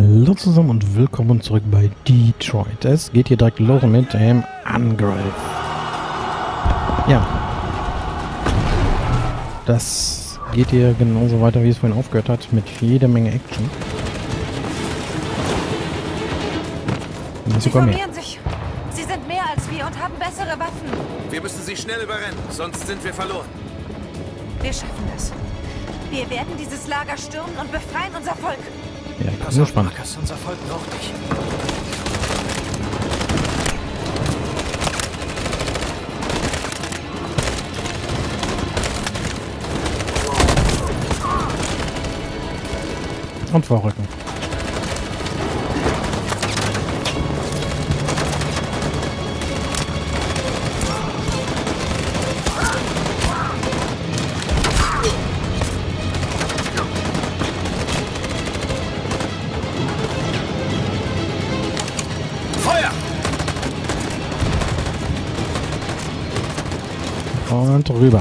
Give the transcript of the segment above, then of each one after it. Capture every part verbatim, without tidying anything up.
Hallo zusammen und willkommen zurück bei Detroit. Es geht hier direkt los mit dem Angriff. Ja. Das geht hier genauso weiter, wie es vorhin aufgehört hat, mit jeder Menge Action. Und Sie sogar mehr. formieren sich. Sie sind mehr als wir und haben bessere Waffen. Wir müssen sie schnell überrennen, sonst sind wir verloren. Wir schaffen das. Wir werden dieses Lager stürmen und befreien unser Volk. Ja, ich bin Pass auf, gespannt. Marcus, unser Volk braucht dich. Und vorrücken. Und rüber.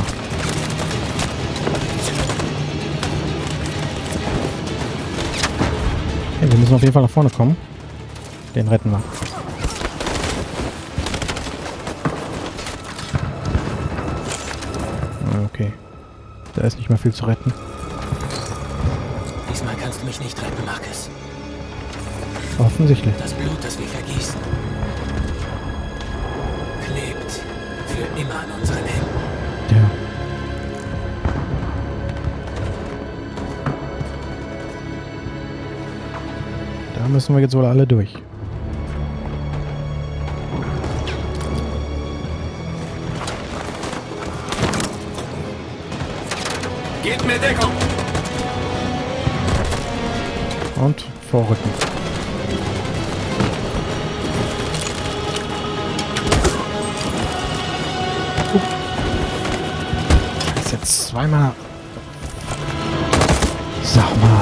Okay, wir müssen auf jeden Fall nach vorne kommen. Den retten wir. Okay. Da ist nicht mehr viel zu retten. Diesmal kannst du mich nicht retten, Marcus. Offensichtlich. Das Blut, das wir vergießen, klebt für immer an unseren Händen. Ja. Da müssen wir jetzt wohl alle durch. Gebt mir Deckung! Und vorrücken. Das ist jetzt zweimal. Sag mal.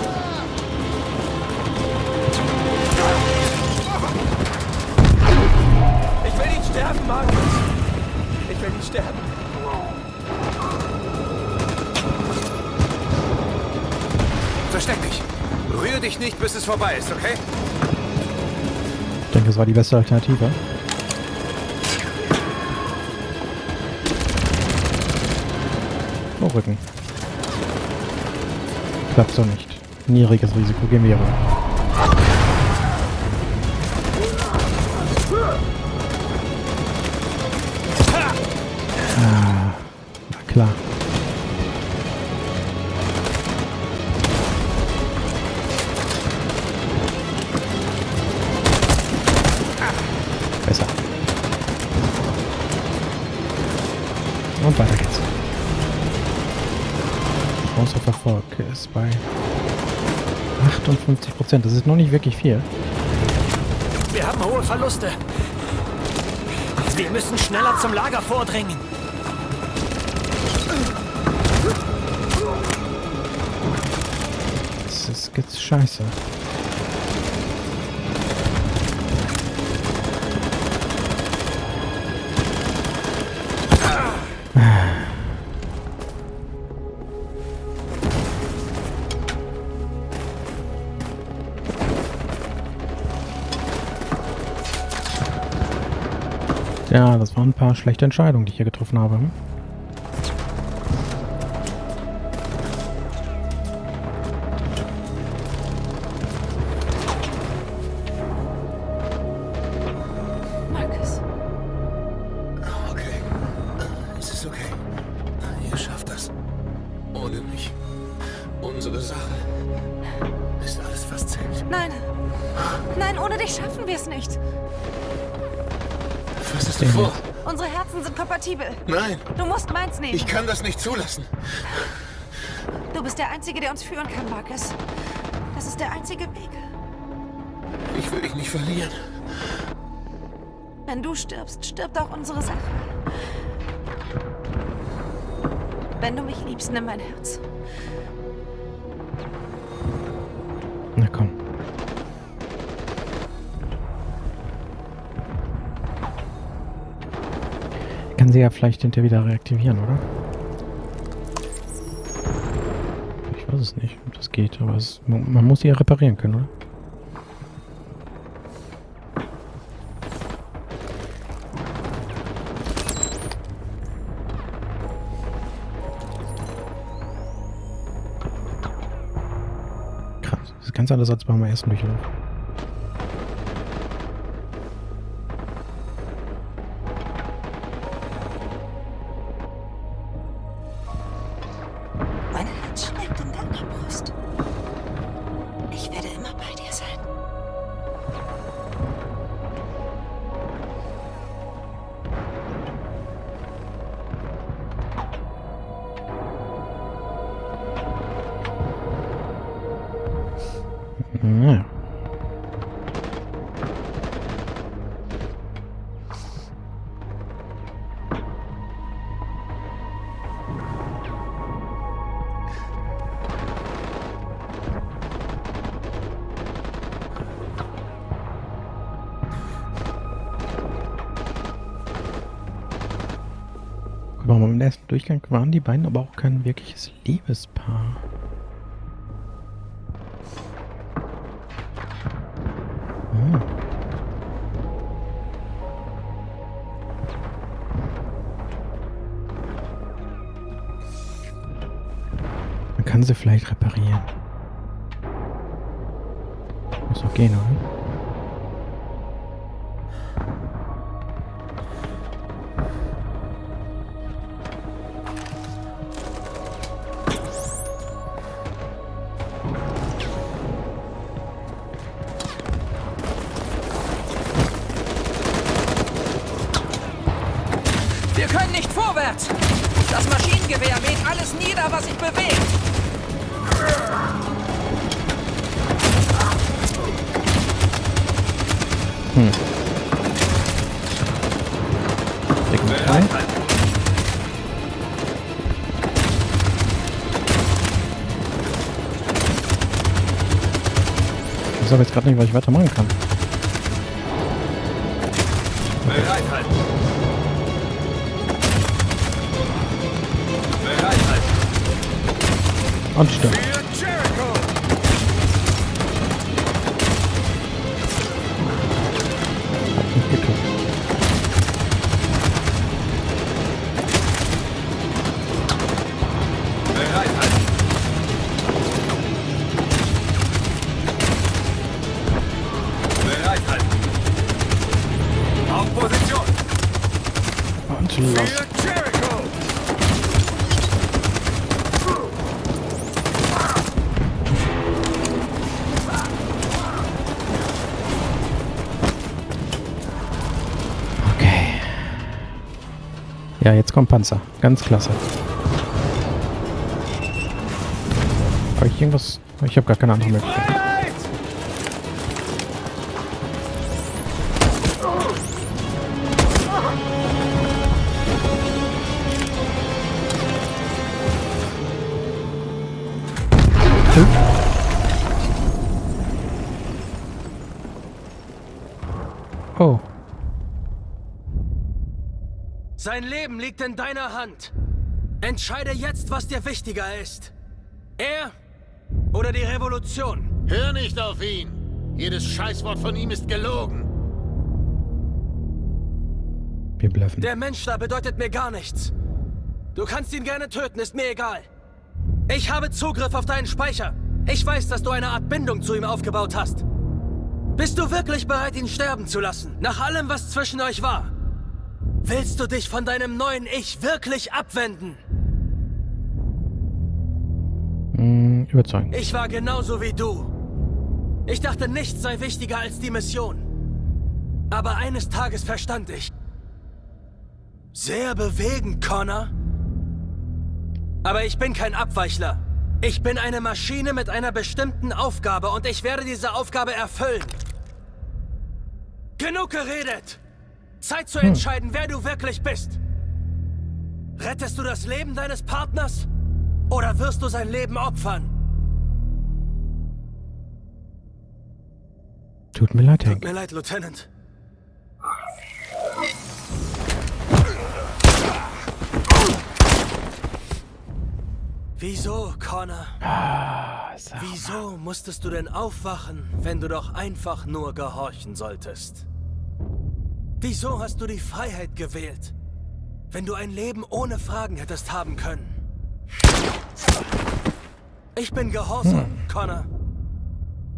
Ich will ihn sterben, Marcus! Ich will ihn sterben! Versteck dich! Rühr dich nicht, bis es vorbei ist, okay? Ich denke, das war die beste Alternative. Vorrücken. Klappt so nicht. Niedriges Risiko, gehen wir rüber. Ah, na klar. Besser. Und weiter geht's. Außer Verfolg ist bei achtundfünfzig Prozent. Das ist noch nicht wirklich viel. Wir haben hohe Verluste. Wir müssen schneller zum Lager vordringen. Das ist jetzt scheiße. Ja, das waren ein paar schlechte Entscheidungen, die ich hier getroffen habe. Marcus, Okay. Es ist okay. Ihr schafft das. Ohne mich. Unsere Sache ist alles, was zählt. nein. Nein, ohne dich schaffen wir es nicht. Was hast du vor? Unsere Herzen sind kompatibel. Nein, Du musst meins nehmen. ich kann das nicht zulassen. Du bist der Einzige, der uns führen kann, Marcus. Das ist der einzige Weg. Ich will dich nicht verlieren. Wenn du stirbst, stirbt auch unsere Sache. Wenn du mich liebst, nimm mein Herz. Na komm. Kann sie ja vielleicht hinterher wieder reaktivieren, oder? Ich weiß es nicht, ob das geht, aber es, man muss sie ja reparieren können, oder? ganz anders als beim ersten Durchlauf. Mein Herz schlägt in deiner Brust. Ich werde immer bei dir sein. Ja. Aber im ersten Durchgang waren die beiden aber auch kein wirkliches Liebespaar. Hm. Man kann sie vielleicht reparieren. Muss doch gehen, oder? Wir können nicht vorwärts! Das Maschinengewehr mäht alles nieder, was sich bewegt! Hm. Decken frei. Ich weiß aber jetzt gerade nicht, was ich weitermachen kann. Bereit halten. Bereit halten. Und stopp. Für Jericho. Hat nicht geklappt. Bereit halten. Bereit halten. Auf Position. Und los. Für Jericho. Okay. Ja, jetzt kommt Panzer. Ganz klasse. Habe ich irgendwas? Ich habe gar keine andere Möglichkeit. Bereit. Oh. Sein Leben liegt in deiner Hand. Entscheide jetzt, was dir wichtiger ist. Er oder die Revolution? Hör nicht auf ihn. Jedes Scheißwort von ihm ist gelogen. Wir bluffen. Der Mensch da bedeutet mir gar nichts. Du kannst ihn gerne töten, ist mir egal. Ich habe Zugriff auf deinen Speicher. Ich weiß, dass du eine Art Bindung zu ihm aufgebaut hast. Bist du wirklich bereit, ihn sterben zu lassen? Nach allem, was zwischen euch war? Willst du dich von deinem neuen Ich wirklich abwenden? Hm, überzeugen. Ich war genauso wie du. Ich dachte, nichts sei wichtiger als die Mission. Aber eines Tages verstand ich. Sehr bewegend, Connor. Aber ich bin kein Abweichler. Ich bin eine Maschine mit einer bestimmten Aufgabe und ich werde diese Aufgabe erfüllen. Genug geredet! Zeit zu entscheiden, wer du wirklich bist. Rettest du das Leben deines Partners? Oder wirst du sein Leben opfern? Tut mir leid, Tut Hank. mir leid, Lieutenant. Wieso, Connor? Ah, sag mal. Wieso musstest du denn aufwachen, wenn du doch einfach nur gehorchen solltest? Wieso hast du die Freiheit gewählt, wenn du ein Leben ohne Fragen hättest haben können? Ich bin gehorsam, Hm. Connor.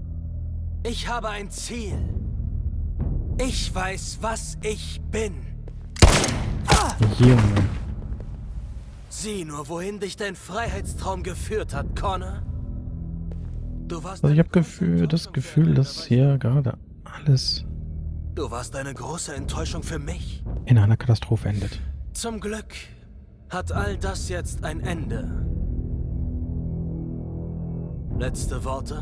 Ich habe ein Ziel. Ich weiß, was ich bin. Ah! Junge. Sieh nur, wohin dich dein Freiheitstraum geführt hat, Connor. Du warst Also ich eine habe Gefühl, das Gefühl, dass hier gerade alles Du warst eine große Enttäuschung für mich. in einer Katastrophe endet. Zum Glück hat all das jetzt ein Ende. Letzte Worte?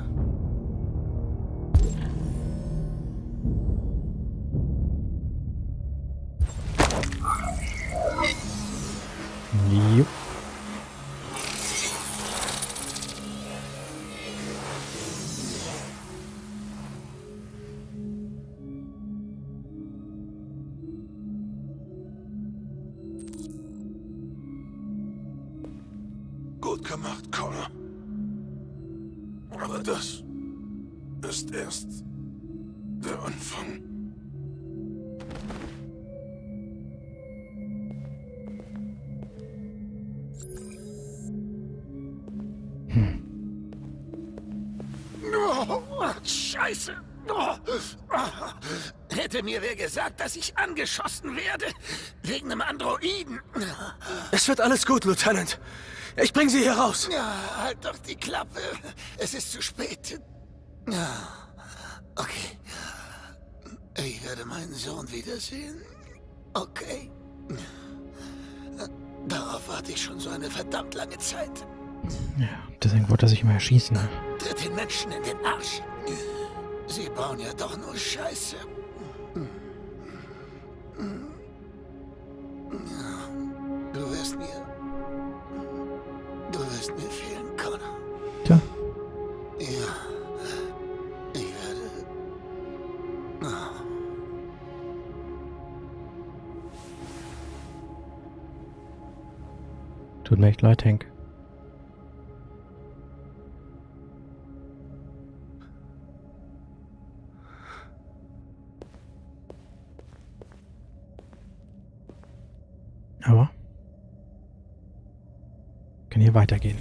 Jupp. Gut gemacht, Connor. Aber das ist erst der Anfang. Oh, Scheiße. Oh. Hätte mir wer gesagt, dass ich angeschossen werde. Wegen einem Androiden. Es wird alles gut, Lieutenant. Ich bring Sie hier raus. Ja, halt doch die Klappe. Es ist zu spät. Ja, okay. Ich werde meinen Sohn wiedersehen. Okay. Darauf warte ich schon so eine verdammt lange Zeit. Ja, deswegen wollte er sich immer erschießen. Tritt den Menschen in den Arsch. Sie bauen ja doch nur Scheiße. Du wirst mir... Du wirst mir fehlen, Connor. Tja. Ja. Ich werde... Oh. Tut mir echt leid, Hank. Aber kann hier weitergehen.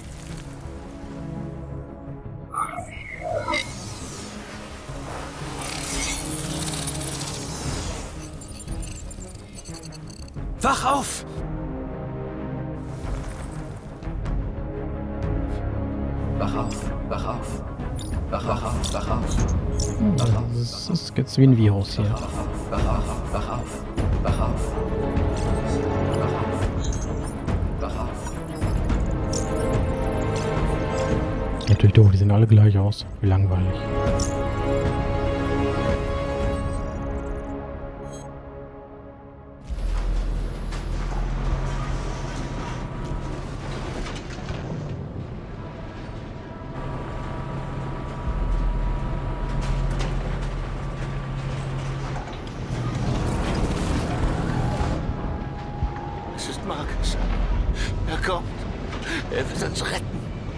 Wach auf! Wach auf, wach auf. Wach, wach auf, wach auf. Wach auf. Das ist jetzt wie ein Virus hier. Wach auf, wach auf, wach auf. Wach auf. Wach auf. Wach auf. Natürlich doof, die sehen alle gleich aus. Wie langweilig. Es ist Marcus. Er kommt. Er wird uns retten.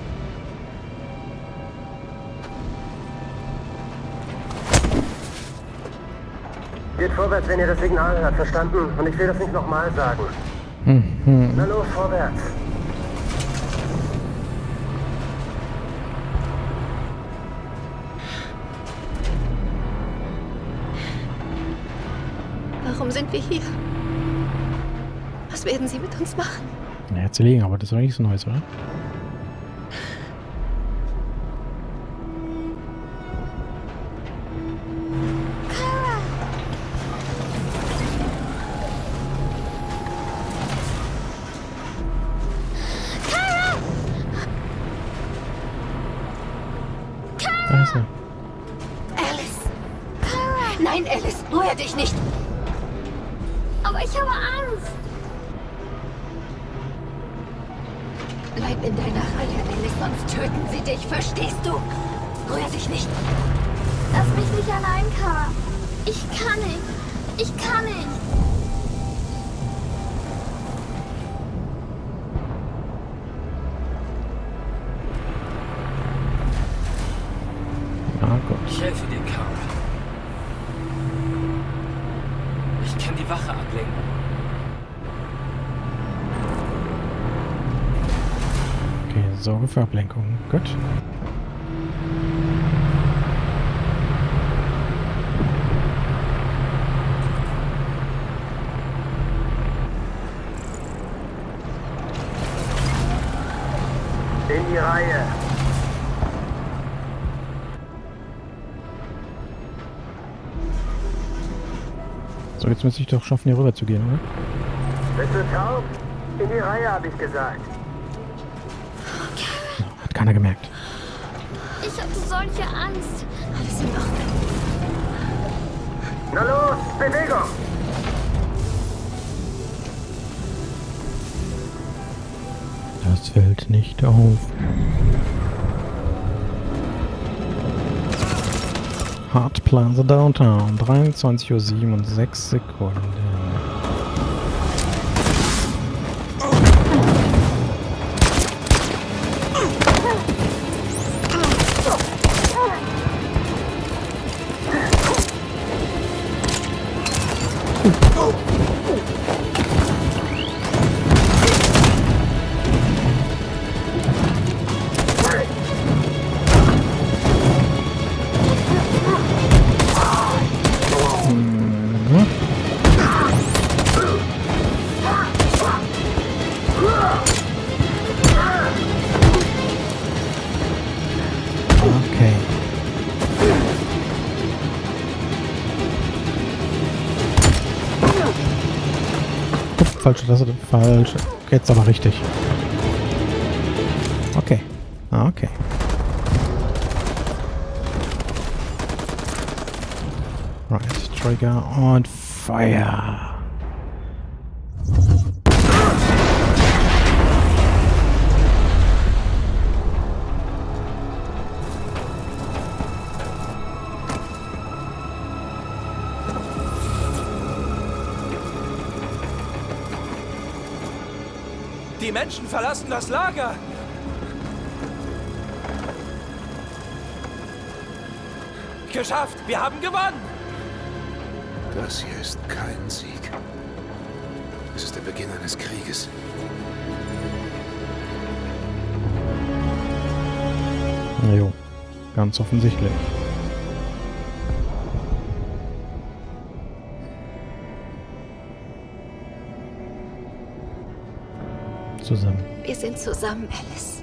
Geht vorwärts, wenn ihr das Signal hört, verstanden? Und ich will das nicht nochmal sagen. Hm, hm. Na los, vorwärts. Warum sind wir hier? Was werden Sie mit uns machen? Ja, jetzt liegen, aber das ist doch nichts Neues, oder? Da ist er. Alice! Nein, Alice, rühr dich nicht! Aber ich habe Angst. Bleib in deiner Reihe, Alice, sonst töten sie dich, verstehst du? Rühr dich nicht! Lass mich nicht allein, Kara. Ich kann nicht. Ich kann nicht. Ah, Gott. Ich helfe dir, Carl. Ich kann die Wache ablenken. Okay, Sorge für Ablenkung. Gut. In die Reihe. So, jetzt müsste ich doch schaffen, hier rüber zu gehen, oder? Bist du taub? In die Reihe, habe ich gesagt. Ja, hat keiner gemerkt. Ich hatte solche Angst. Alles in Ordnung. Na los, Bewegung! Das fällt nicht auf. Hard Plaza Downtown, dreiundzwanzig Uhr sieben und sechs Sekunden. Okay. Ups, falsche Taste, falsch. Jetzt aber richtig. Okay. Okay. Right, Trigger und Feuer. Die Menschen verlassen das Lager! Geschafft! Wir haben gewonnen! Das hier ist kein Sieg. Es ist der Beginn eines Krieges. Jo, ganz offensichtlich. Zusammen. Wir sind zusammen, Alice.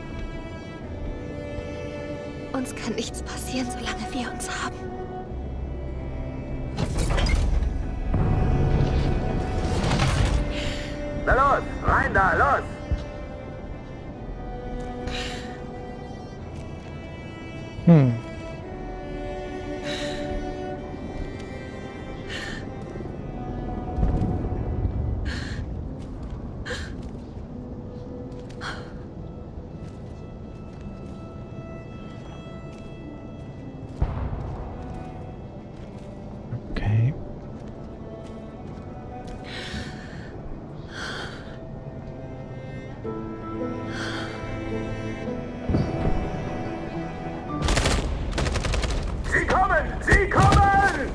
Uns kann nichts passieren, solange wir uns haben. Na los, rein da, los! Hm. Okay. Sie kommen! Sie kommen!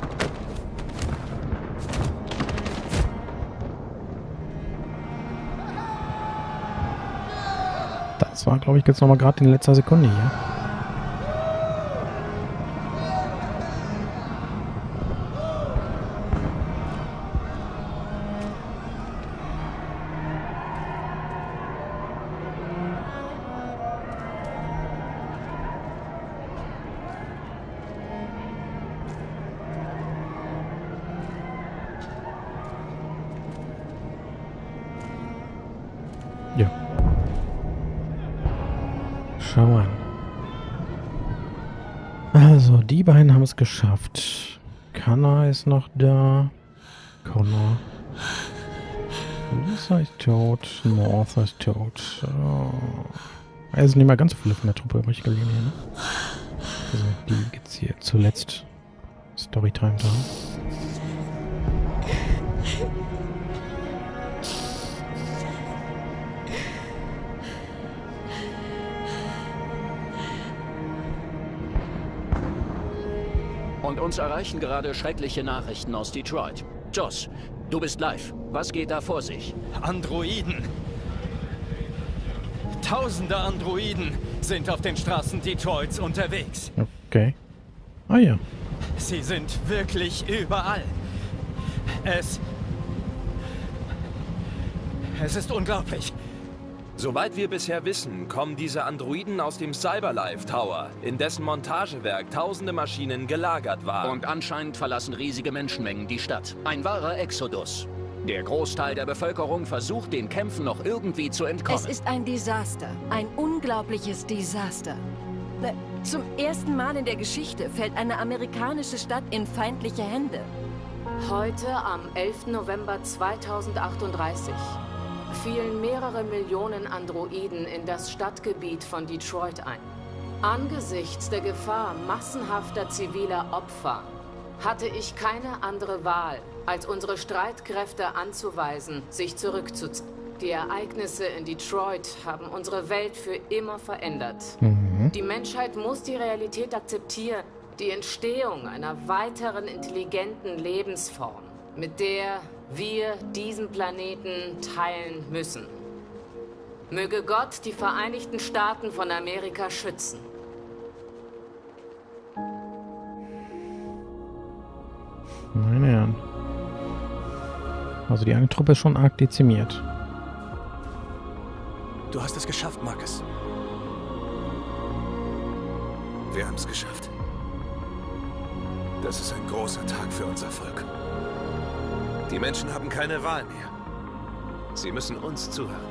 Das war, glaube ich, jetzt nochmal gerade in letzter Sekunde hier. Ja. Schau an. Also, die beiden haben es geschafft. Connor ist noch da. Connor. Lisa ist tot. Martha ist tot. Oh. Also nicht mal ganz so viele von der Truppe übrig geblieben hier, ne? Also, die geht's hier zuletzt Storytime da. Und uns erreichen gerade schreckliche Nachrichten aus Detroit. Joss, du bist live. Was geht da vor sich? Androiden! Tausende Androiden sind auf den Straßen Detroits unterwegs. Okay. Ah ja. Sie sind wirklich überall. Es... Es ist unglaublich. Soweit wir bisher wissen, kommen diese Androiden aus dem Cyberlife Tower, in dessen Montagewerk tausende Maschinen gelagert waren. Und anscheinend verlassen riesige Menschenmengen die Stadt. Ein wahrer Exodus. Der Großteil der Bevölkerung versucht, den Kämpfen noch irgendwie zu entkommen. Es ist ein Desaster. Ein unglaubliches Desaster. Zum ersten Mal in der Geschichte fällt eine amerikanische Stadt in feindliche Hände. Heute, am elften November zweitausendachtunddreißig, fielen mehrere Millionen Androiden in das Stadtgebiet von Detroit ein. Angesichts der Gefahr massenhafter ziviler Opfer hatte ich keine andere Wahl, als unsere Streitkräfte anzuweisen, sich zurückzuziehen. Die Ereignisse in Detroit haben unsere Welt für immer verändert. Mhm. Die Menschheit muss die Realität akzeptieren, die Entstehung einer weiteren intelligenten Lebensform, mit der wir diesen Planeten teilen müssen. Möge Gott die Vereinigten Staaten von Amerika schützen. Meine Herren. Also die eine Truppe ist schon arg dezimiert. Du hast es geschafft, Marcus. Wir haben es geschafft. Das ist ein großer Tag für unser Volk. Die Menschen haben keine Wahl mehr. Sie müssen uns zuhören.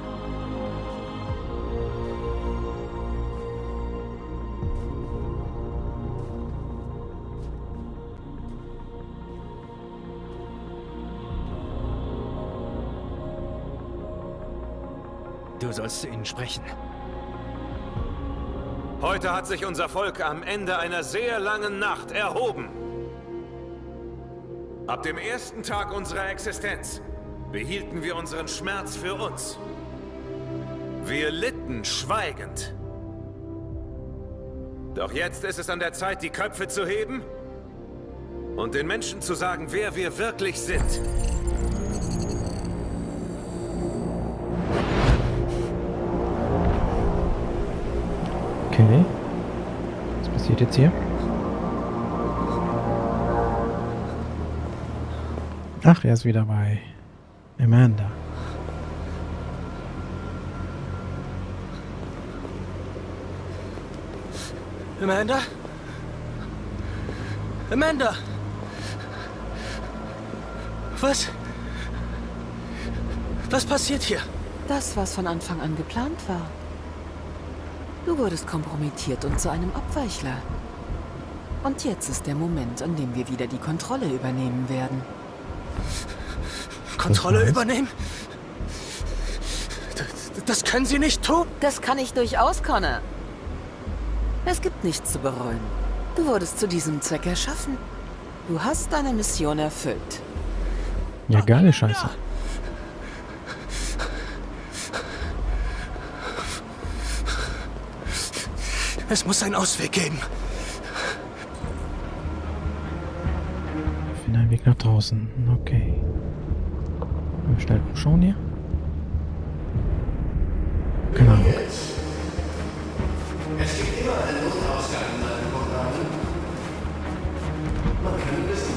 Du sollst zu ihnen sprechen. Heute hat sich unser Volk am Ende einer sehr langen Nacht erhoben. Ab dem ersten Tag unserer Existenz behielten wir unseren Schmerz für uns. Wir litten schweigend. Doch jetzt ist es an der Zeit, die Köpfe zu heben und den Menschen zu sagen, wer wir wirklich sind. Okay. Was passiert jetzt hier? Ach, er ist wieder bei Amanda. Amanda? Amanda! Was? Was passiert hier? Das, was von Anfang an geplant war. Du wurdest kompromittiert und zu einem Abweichler. Und jetzt ist der Moment, an dem wir wieder die Kontrolle übernehmen werden. Kontrolle übernehmen? Das, das können Sie nicht tun? Das kann ich durchaus, Connor. Es gibt nichts zu bereuen. Du wurdest zu diesem Zweck erschaffen. Du hast deine Mission erfüllt. Ja, geile Scheiße. Es muss einen Ausweg geben. Ich finde einen Weg nach draußen. Okay. Wir schnell umschauen hier. Keine Ahnung. Es gibt immer einen Notausgang in meinem Programm. Man kann wissen.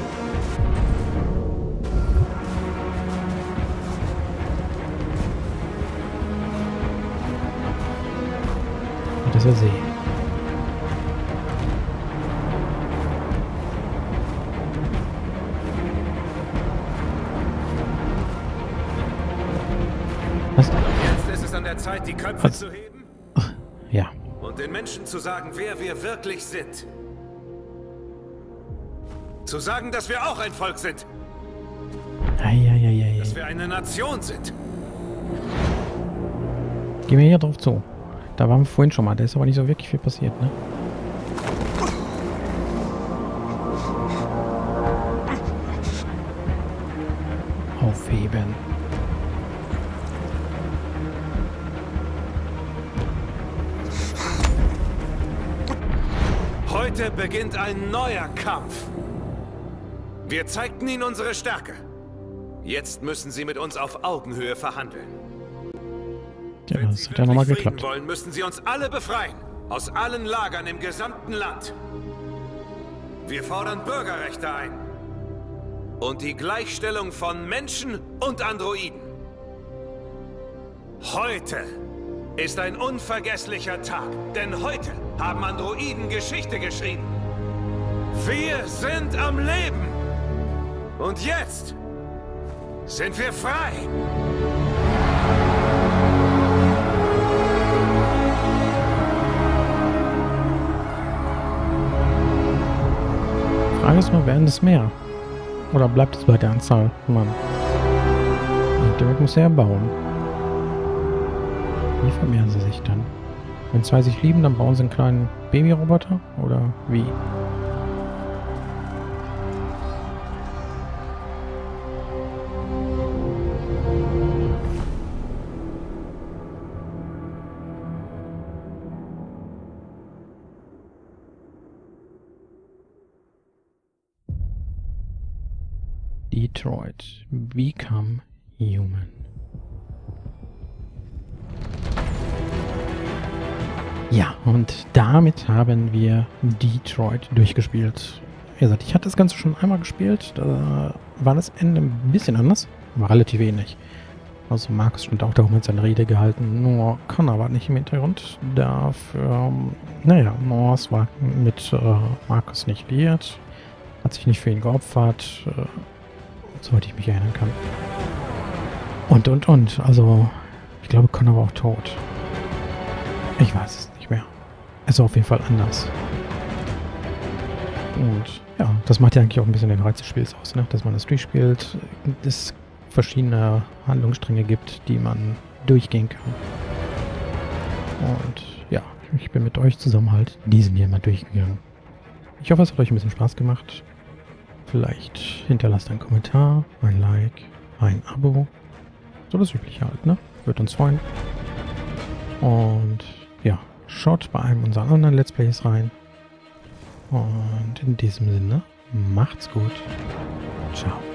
Das ist der See. Was? Jetzt ist es an der Zeit, die Köpfe Was? zu heben. Ach, ja. Und den Menschen zu sagen, wer wir wirklich sind. Zu sagen, dass wir auch ein Volk sind. Eieieiei. Dass wir eine Nation sind. Gehen wir hier drauf zu. Da waren wir vorhin schon mal. Da ist aber nicht so wirklich viel passiert, ne? Aufheben. Heute beginnt ein neuer Kampf. Wir zeigten ihnen unsere Stärke. Jetzt müssen sie mit uns auf Augenhöhe verhandeln. Ja, das hat ja nochmal geklappt. Wollen, müssen sie uns alle befreien. Aus allen Lagern im gesamten Land. Wir fordern Bürgerrechte ein. Und die Gleichstellung von Menschen und Androiden. Heute ist ein unvergesslicher Tag, denn heute haben Androiden Geschichte geschrieben. Wir sind am Leben. Und jetzt sind wir frei. Die Frage ist nur, werden es mehr? Oder bleibt es bei der Anzahl? Mann. Und damit muss er bauen. Wie vermehren sie sich dann? Wenn zwei sich lieben, dann bauen sie einen kleinen Babyroboter? Oder wie? Detroit. Become Human. Ja, und damit haben wir Detroit durchgespielt. Wie gesagt, ich hatte das Ganze schon einmal gespielt. Da war das Ende ein bisschen anders, aber relativ ähnlich. Also Markus stand auch da oben mit seiner Rede gehalten, nur Connor war nicht im Hintergrund. Dafür, naja, Morse war mit äh, Markus nicht liiert, hat sich nicht für ihn geopfert, äh, soweit ich mich erinnern kann. Und, und, und. Also, ich glaube, Connor war auch tot. Ich weiß es nicht mehr. Es war auf jeden Fall anders. Und ja, das macht ja eigentlich auch ein bisschen den Reiz des Spiels aus, ne? Dass man das durchspielt, es verschiedene Handlungsstränge gibt, die man durchgehen kann. Und ja, ich bin mit euch zusammen halt diesen hier mal durchgegangen. Ich hoffe, es hat euch ein bisschen Spaß gemacht. Vielleicht hinterlasst einen Kommentar, ein Like, ein Abo. So das Übliche halt, ne? Würde uns freuen. Und ja, schaut bei einem unserer anderen Let's Plays rein. Und in diesem Sinne, macht's gut. Ciao.